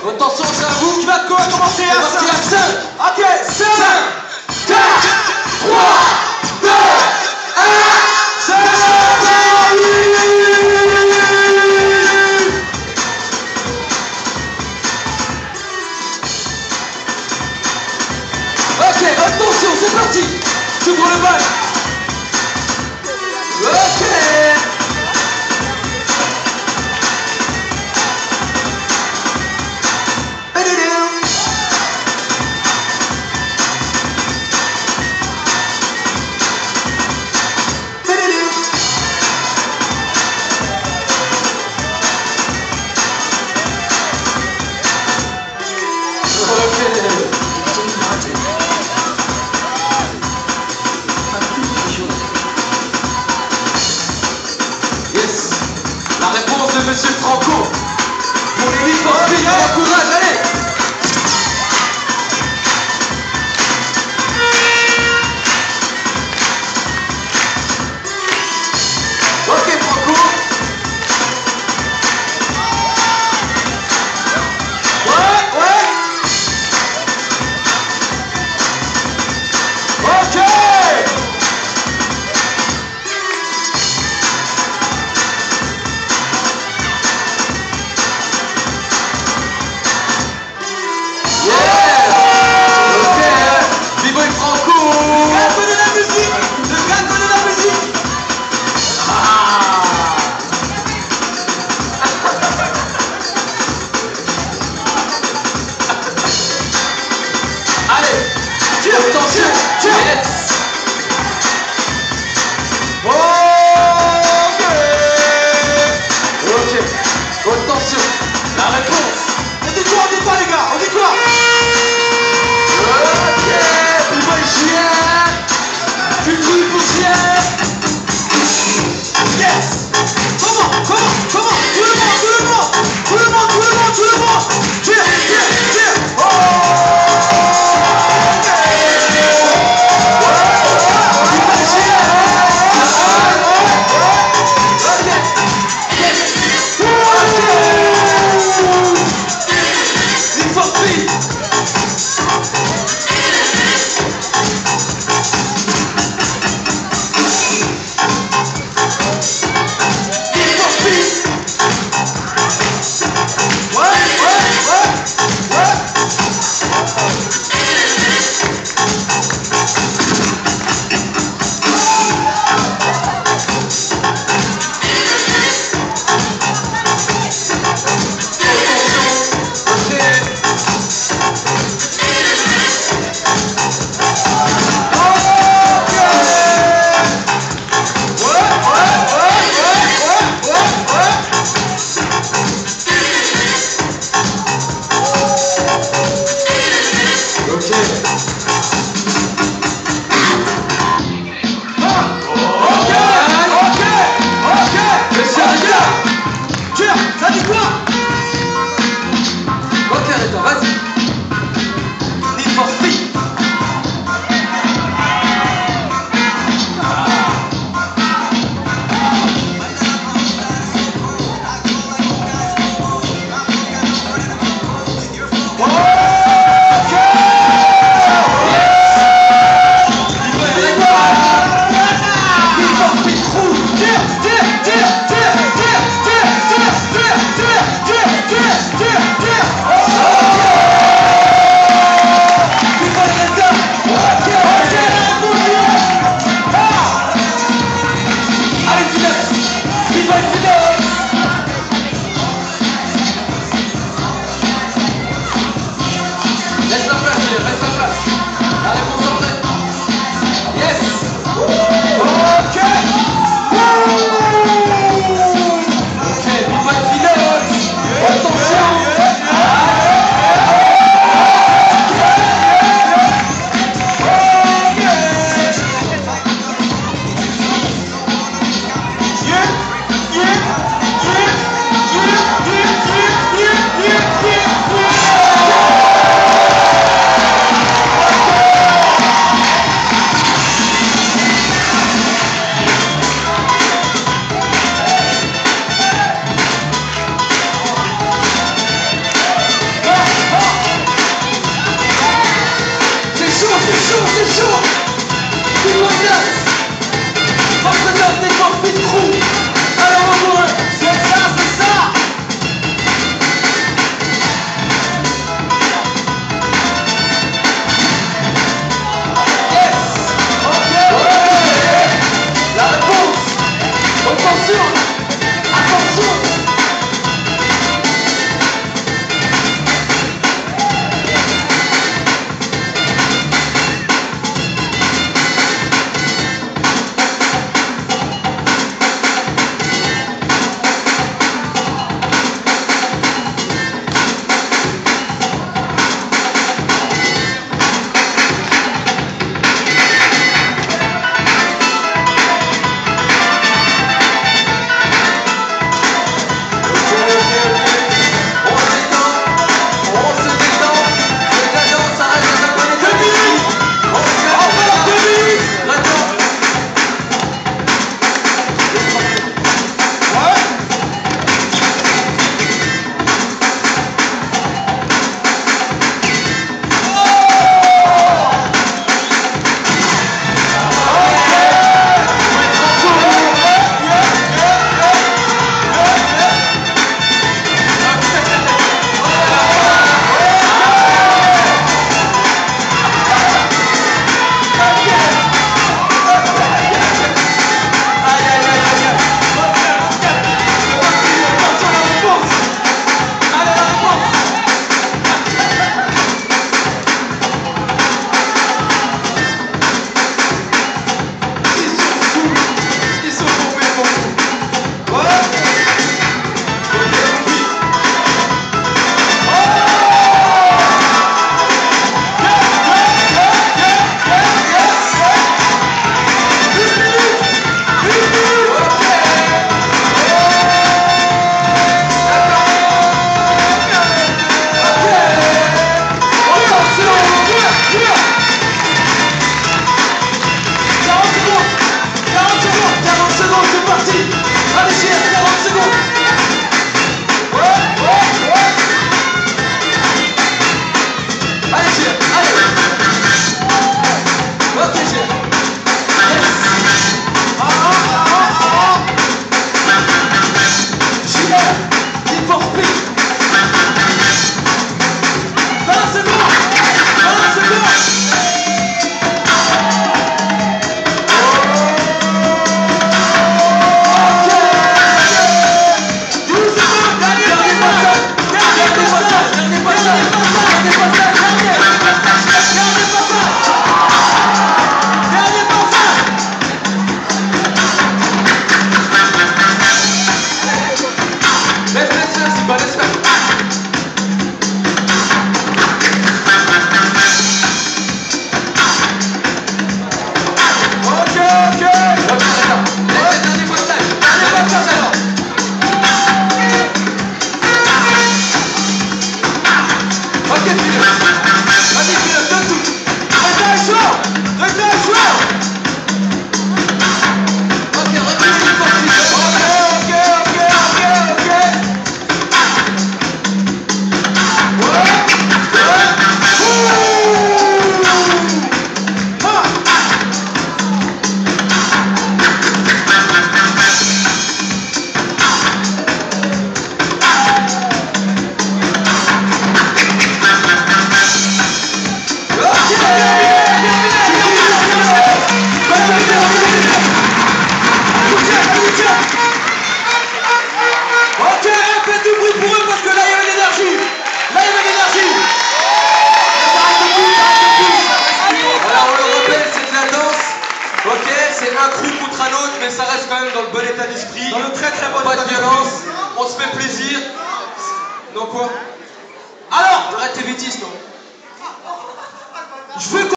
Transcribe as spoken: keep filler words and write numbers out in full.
Attention, c'est à vous. Qui va de quoi commencer C'est à parti à cinq. Ok, cinq, quatre, trois, deux, un. c'est parti. Ok, attention, c'est parti. J'ouvre le bal. Ok. Yes. La réponse de Monsieur Franco. Pour les huit pour speed, bon courage, allez. Ok Franco. Ouais, ouais. Ok. B-Boy Franco. Le gâteau de la musique. Le gâteau de la musique. Allez, Tire, attention, tire, tire. yes. Ok. Ok, attention, la réponse. On dit quoi, on dit quoi les gars? On dit quoi? Ok, B-Boy chien. Tu cries pour chien. Yes. Comment? Comment? Comment? Tout le monde, tout le monde. Tout le monde, tout le monde, tout le monde. Tire, tire, tire. Oh. Ok, yes. contre un autre, mais ça reste quand même dans le bon état d'esprit. Dans le très très bon Pas état de d'esprit. violence, on se fait plaisir. Donc quoi? Alors, Arrête tes bêtises, toi. je veux qu'on